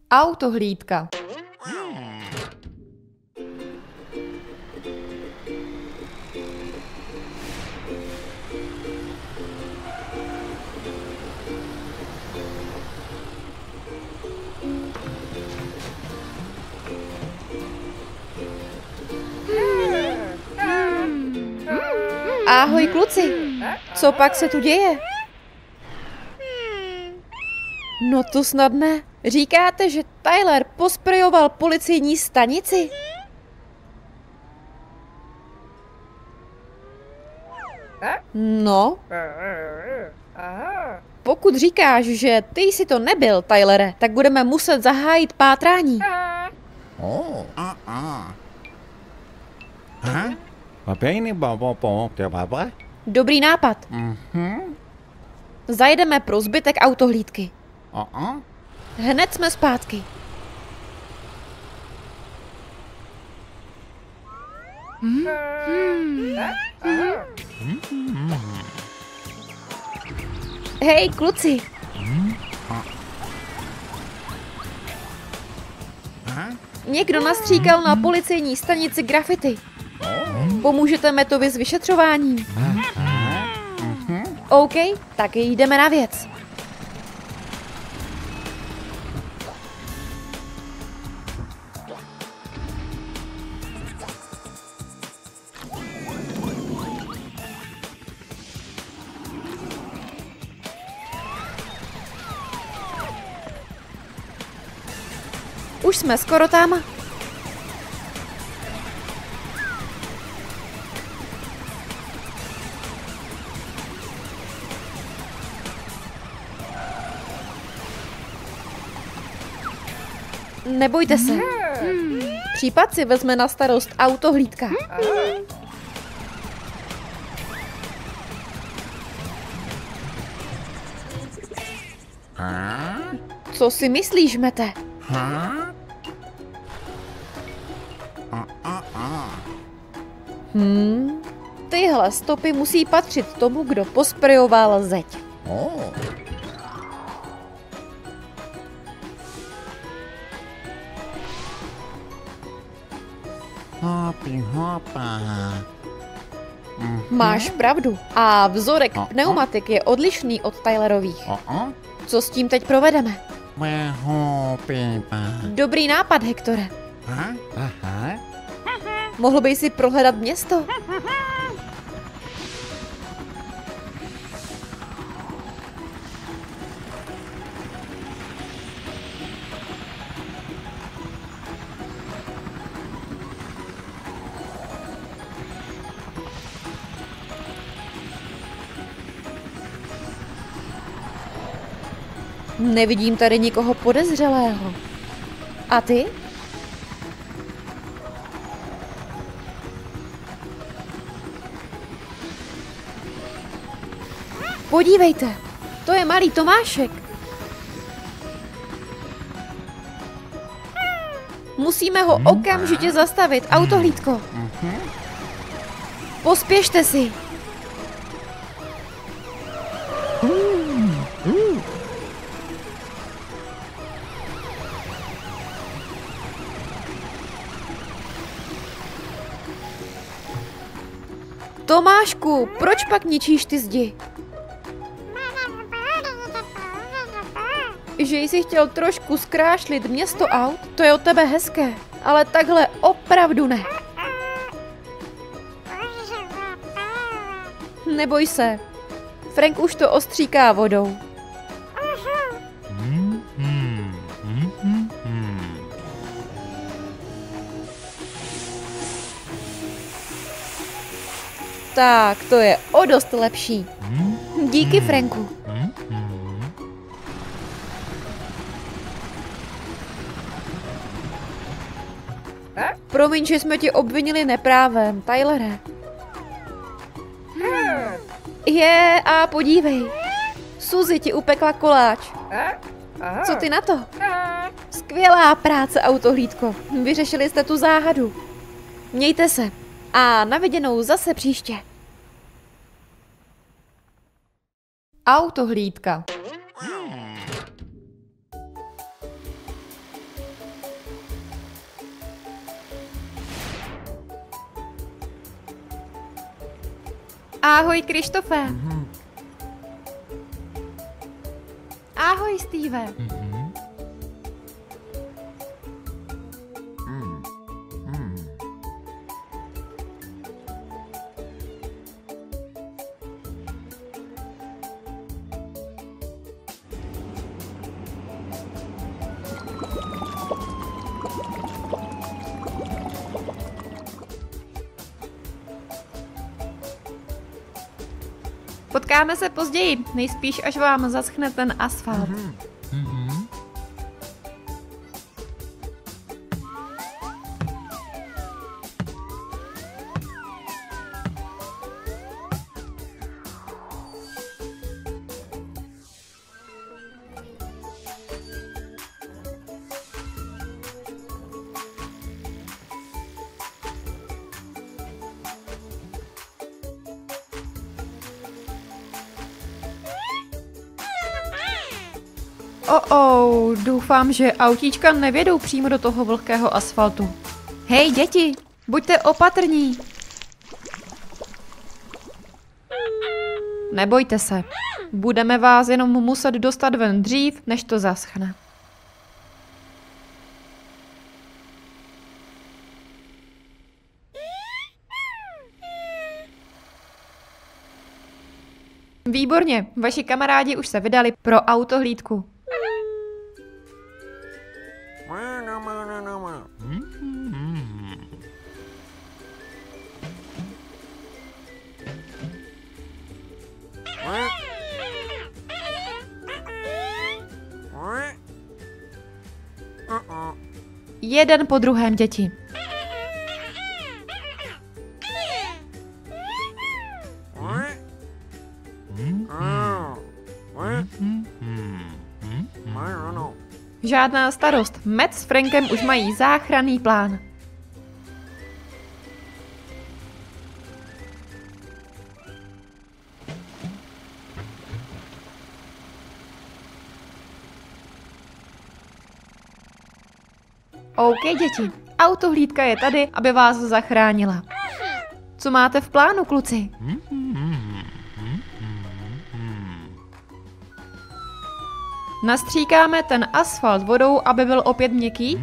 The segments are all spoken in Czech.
Autohlídka. Ahoj kluci, co pak se tu děje? No to snad ne. Říkáte, že Tyler posprejoval policejní stanici? No. Pokud říkáš, že ty jsi to nebyl, Tylere, tak budeme muset zahájit pátrání. Dobrý nápad. Zajedeme pro zbytek autohlídky. Hned jsme zpátky. Hej, kluci. Někdo nastříkal na policejní stanici grafity. Pomůžete Mattovi s vyšetřováním? OK, tak jdeme na věc. Už jsme skoro tam. Nebojte se. Případ si vezme na starost autohlídka. Co si myslíš, Mete? Tyhle stopy musí patřit tomu, kdo posprejoval zeď. Máš pravdu. A vzorek pneumatik je odlišný od Tylerových. Co s tím teď provedeme? Dobrý nápad, Hektore. Mohl bys si prohledat město? Nevidím tady nikoho podezřelého. A ty? Podívejte, to je malý Tomášek. Musíme ho okamžitě zastavit, autohlídko. Pospěšte si. Tomášku, proč pak ničíš ty zdi? Že jsi chtěl trošku zkrášlit město aut, to je od tebe hezké, ale takhle opravdu ne. Neboj se, Frank už to ostříká vodou. Tak, to je o dost lepší. Díky, Franku. Promiň, že jsme tě obvinili neprávem, Tylere. A podívej. Suzy ti upekla koláč. Co ty na to? Skvělá práce, autohlídko. Vyřešili jste tu záhadu. Mějte se. A na viděnou zase příště. Autohlídka. Ahoj, Krištofe. Ahoj, Steve. Potkáme se později, nejspíš až vám zaschne ten asfalt. Doufám, že autíčka nevědou přímo do toho vlhkého asfaltu. Hej, děti, buďte opatrní. Nebojte se, budeme vás jenom muset dostat ven dřív, než to zaschne. Výborně, vaši kamarádi už se vydali pro autohlídku. Jeden po druhém, děti. Žádná starost, Matt s Frankem už mají záchranný plán. OK, děti, autohlídka je tady, aby vás zachránila. Co máte v plánu, kluci? Nastříkáme ten asfalt vodou, aby byl opět měkký?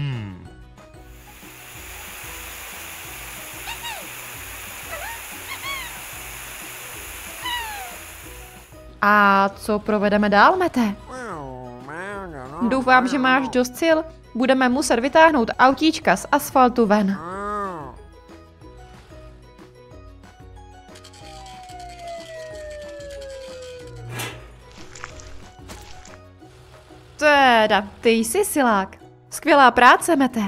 A co provedeme dál, Mete? Doufám, že máš dost sil. Budeme muset vytáhnout autíčka z asfaltu ven. Teda, ty jsi silák. Skvělá práce, Mete.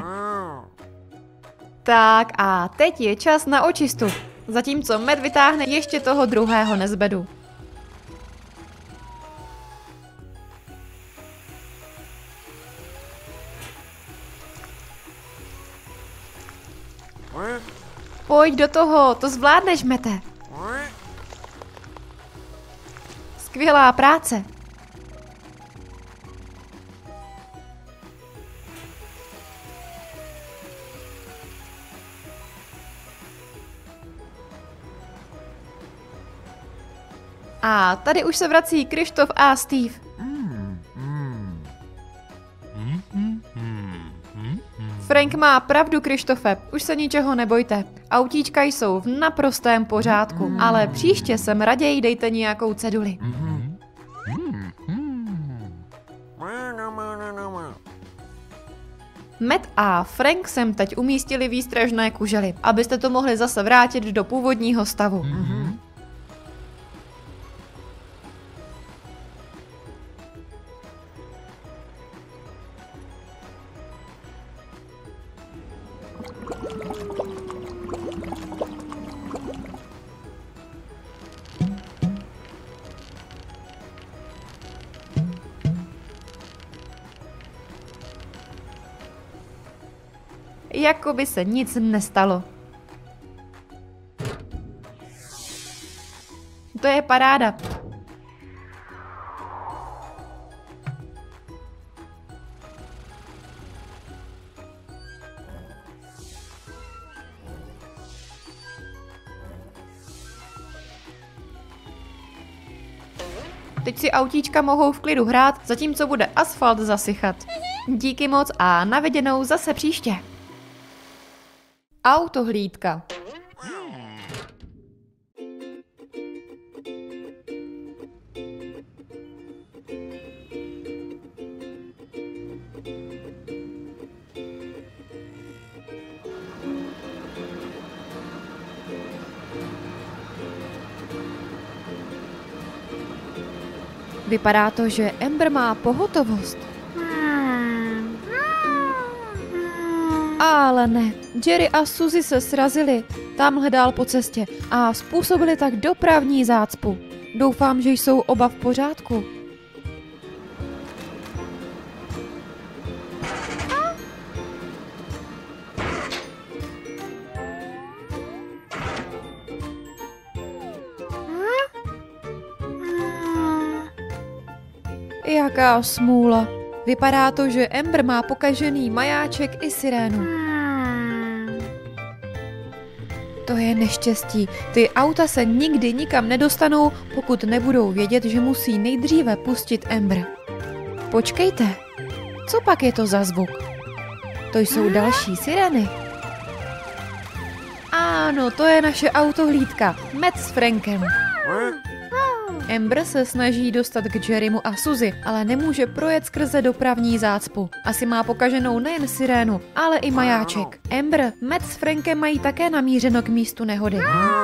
Tak a teď je čas na očistu. Zatímco Matt vytáhne ještě toho druhého nezbedu. Pojď do toho, to zvládneš, Mete. Skvělá práce. A tady už se vrací Krištof a Steve. Frank má pravdu, Krištofe, už se ničeho nebojte. Autíčka jsou v naprostém pořádku, ale příště sem raději dejte nějakou ceduli. Matt a Frank sem teď umístili výstražné kužely, abyste to mohli zase vrátit do původního stavu. Jako by se nic nestalo. To je paráda. teď si autíčka mohou v klidu hrát, zatímco bude asfalt zasychat. Díky moc a na viděnou zase příště. Autohlídka. Vypadá to, že Amber má pohotovost. Ale ne, Jerry a Suzy se srazili tamhle dál po cestě a způsobili tak dopravní zácpu. Doufám, že jsou oba v pořádku. Jaká smůla. Vypadá to, že Amber má pokažený majáček i sirénu. To je neštěstí. Ty auta se nikdy nikam nedostanou, pokud nebudou vědět, že musí nejdříve pustit Amber. Počkejte, co pak je to za zvuk? To jsou další sirény. Ano, to je naše autohlídka, Matt s Frankem. Amber se snaží dostat k Jerrymu a Suzy, ale nemůže projet skrze dopravní zácpu. Asi má pokaženou nejen sirénu, ale i majáček. Amber, Matt s Frankem mají také namířeno k místu nehody.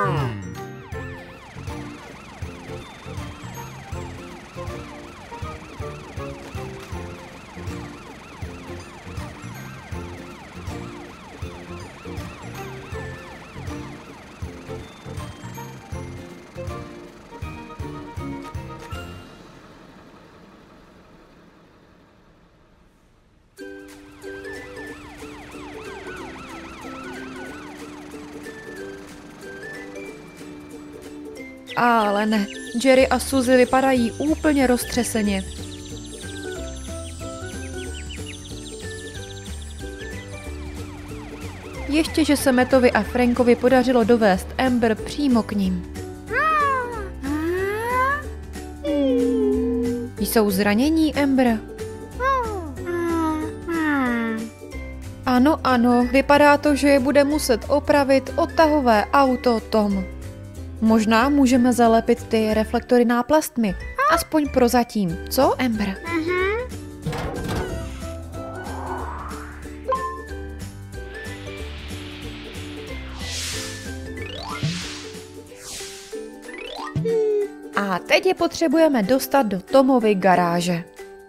Ale ne, Jerry a Suzy vypadají úplně roztřeseně. Ještě, že se Mattovi a Frankovi podařilo dovést Amber přímo k ním. Jsou zranění, Amber? Ano, vypadá to, že je bude muset opravit odtahové auto Tom. Možná můžeme zalepit ty reflektory náplastmi. Aspoň prozatím. Co, Amber? A teď je potřebujeme dostat do Tomovy garáže.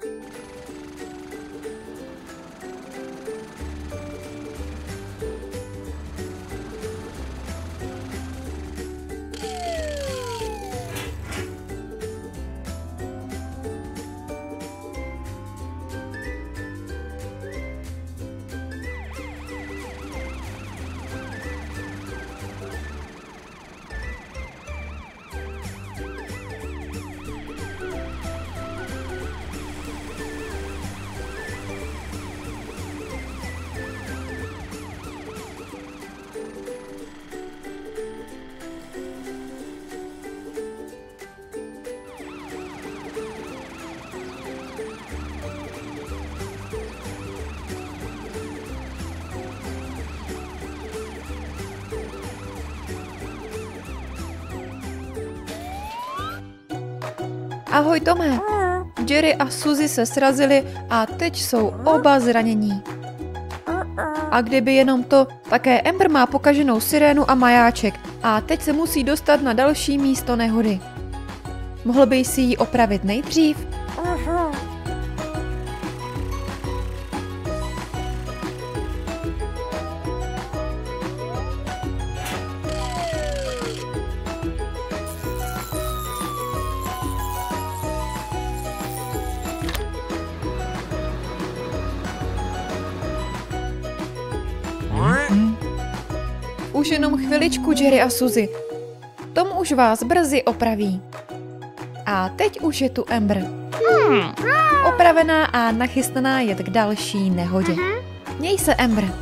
Ahoj, Tome. Jerry a Suzy se srazili a teď jsou oba zranění. A kdyby jenom to, také Amber má pokaženou sirénu a majáček a teď se musí dostat na další místo nehody. Mohl by si ji opravit nejdřív? Už jenom chviličku, Jerry a Suzy. Tom už vás brzy opraví. A teď už je tu Amber. Opravená a nachystaná jet k další nehodě. Měj se, Amber.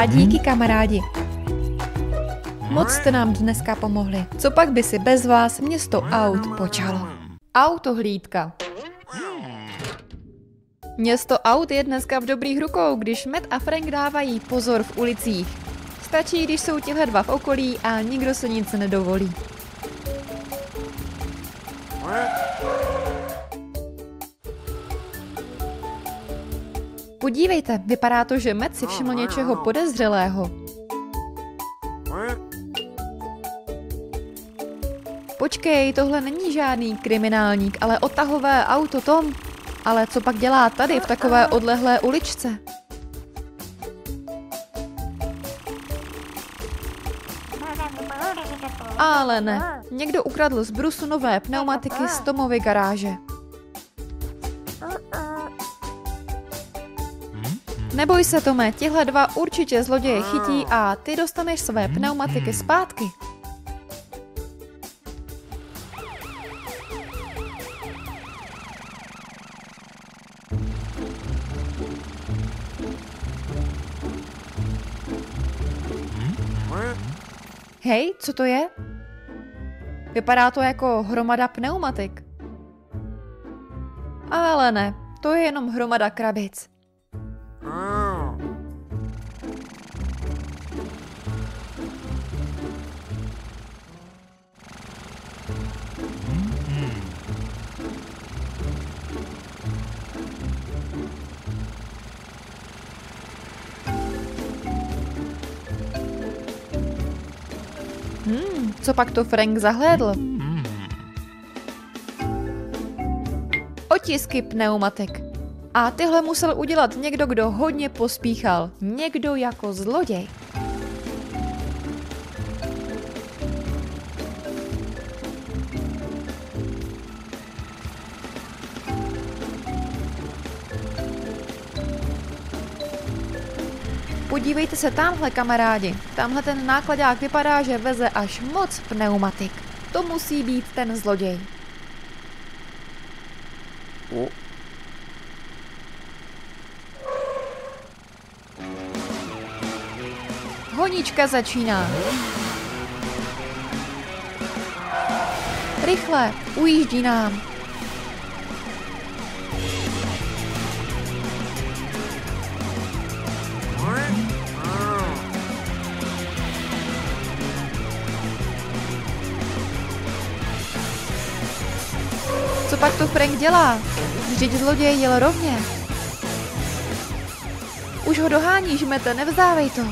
A díky, kamarádi. Moc jste nám dneska pomohli. Co pak by si bez vás město aut počalo? Autohlídka. Město aut je dneska v dobrých rukou, když Matt a Frank dávají pozor v ulicích. Stačí, když jsou tihle dva v okolí a nikdo se nic nedovolí. Podívejte, vypadá to, že Matt si všiml něčeho podezřelého. Počkej, tohle není žádný kriminálník, ale odtahové auto Tom. Ale co pak dělá tady v takové odlehlé uličce? Ale ne, někdo ukradl z brusu nové pneumatiky z Tomovy garáže. Neboj se, Tome, tihle dva určitě zloděje chytí a ty dostaneš své pneumatiky zpátky. Hej, co to je? Vypadá to jako hromada pneumatik. Ale ne, to je jenom hromada krabic. Co pak to Frank zahlédl? Otisky pneumatik. A tyhle musel udělat někdo, kdo hodně pospíchal. Někdo jako zloděj. Podívejte se tamhle, kamarádi. Tamhle ten nákladák vypadá, že veze až moc pneumatik. To musí být ten zloděj. Honička začíná. Rychle, ujíždí nám. Co pak to Frank dělá? Vždyť zloděj jel rovně. Už ho doháníš, Mete, nevzdávej to.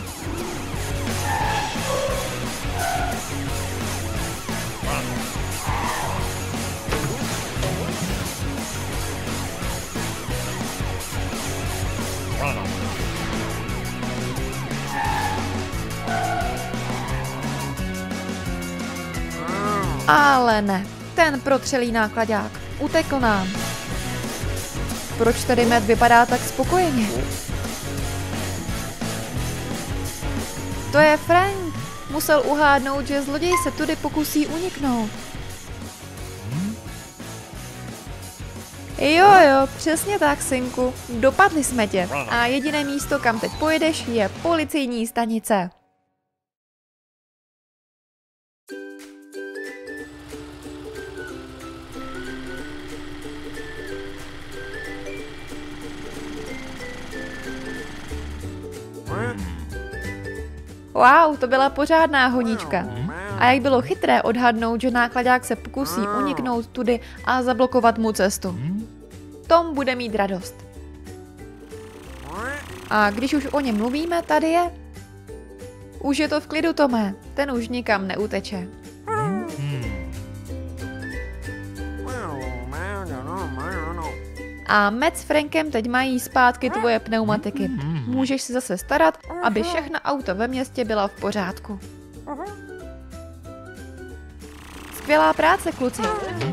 Ale ne, ten protřelý nákladák utekl nám. Proč tady Matt vypadá tak spokojeně? To je Frank. Musel uhádnout, že zloděj se tudy pokusí uniknout. Jo, přesně tak, synku. Dopadli jsme tě. A jediné místo, kam teď pojedeš, je policejní stanice. Wow, to byla pořádná honička. A jak bylo chytré odhadnout, že nákladák se pokusí uniknout tudy a zablokovat mu cestu. Tom bude mít radost. A když už o něm mluvíme, tady je. Už je to v klidu, Tome. Ten už nikam neuteče. A Matt s Frankem teď mají zpátky tvoje pneumatiky. Můžeš se zase starat, aby všechna auta ve městě byla v pořádku. Skvělá práce, kluci.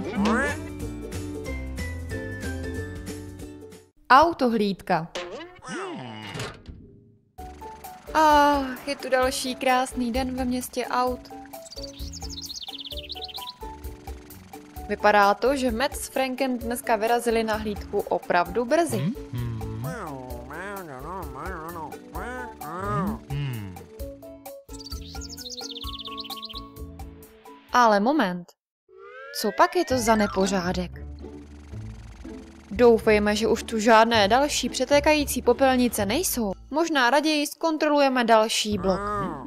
Autohlídka. Je tu další krásný den ve městě aut. Vypadá to, že Matt s Frankem dneska vyrazili na hlídku opravdu brzy. Ale moment. Co pak je to za nepořádek? Doufejme, že už tu žádné další přetékající popelnice nejsou. Možná raději zkontrolujeme další blok.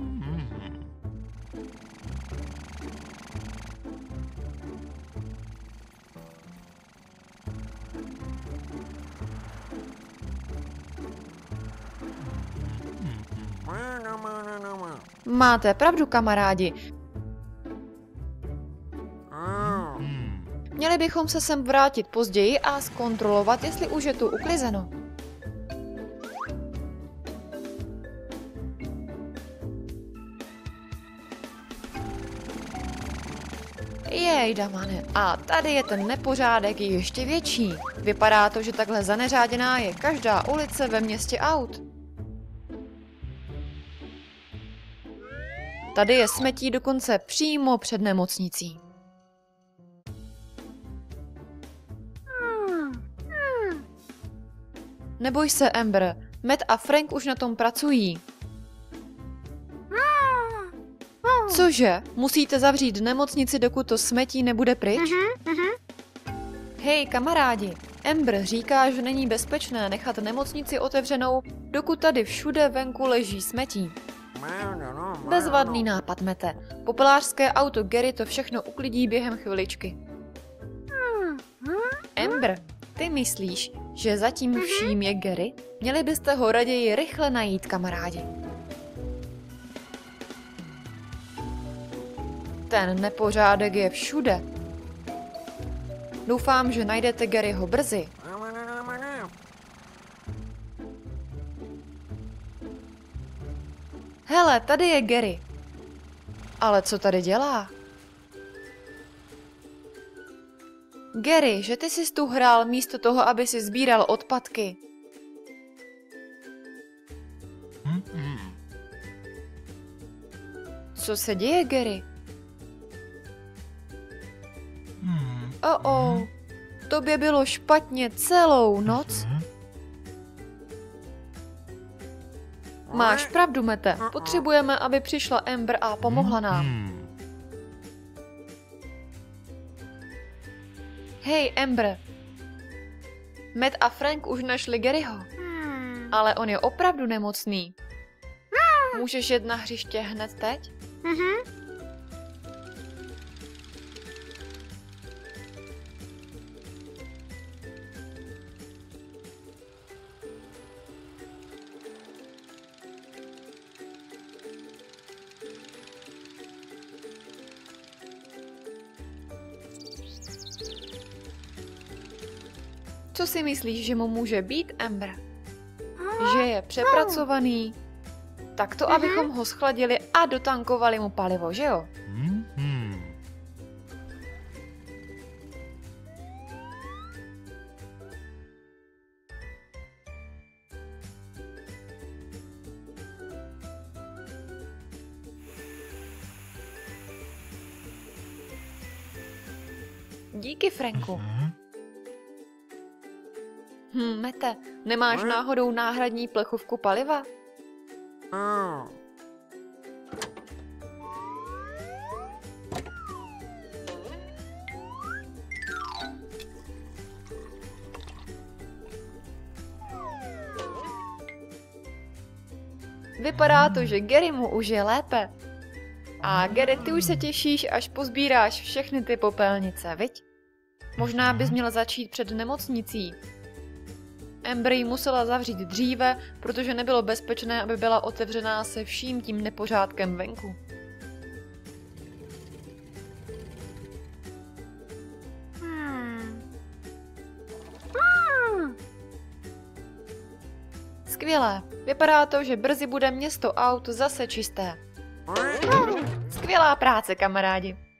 Máte pravdu, kamarádi. Měli bychom se sem vrátit později a zkontrolovat, jestli už je tu uklizeno. Jej, Damane, a tady je ten nepořádek ještě větší. Vypadá to, že takhle zaneřáděná je každá ulice ve městě aut. Tady je smetí dokonce přímo před nemocnicí. Neboj se, Amber, Matt a Frank už na tom pracují. Cože? Musíte zavřít nemocnici, dokud to smetí nebude pryč? Hej, kamarádi, Amber říká, že není bezpečné nechat nemocnici otevřenou, dokud tady všude venku leží smetí. Bezvadný nápad, Mete. Popelářské auto Gary to všechno uklidí během chviličky. Amber, ty myslíš, že zatím vším je Gary? Měli byste ho raději rychle najít, kamarádi. Ten nepořádek je všude. Doufám, že najdete Garyho brzy. Hele, tady je Gary. Ale co tady dělá? Gary, že ty jsi tu hrál místo toho, aby si sbíral odpadky. Co se děje, Gary? Tobě bylo špatně celou noc? Máš pravdu, Mete. Potřebujeme, aby přišla Amber a pomohla nám. Hej, Amber. Matt a Frank už našli Garyho. Ale on je opravdu nemocný. Můžeš jet na hřiště hned teď? Co si myslíš, že mu může být, Amber? Že je přepracovaný? Tak to, abychom ho schladili a dotankovali mu palivo, že jo? Díky, Franku. Mete, nemáš náhodou náhradní plechovku paliva? Vypadá to, že Gary mu už je lépe. A Gary, ty už se těšíš, až pozbíráš všechny ty popelnice, viď? Možná bys měl začít před nemocnicí. Amber ji musela zavřít dříve, protože nebylo bezpečné, aby byla otevřená se vším tím nepořádkem venku. Skvělé. Vypadá to, že brzy bude město aut zase čisté. Skvělá práce, kamarádi.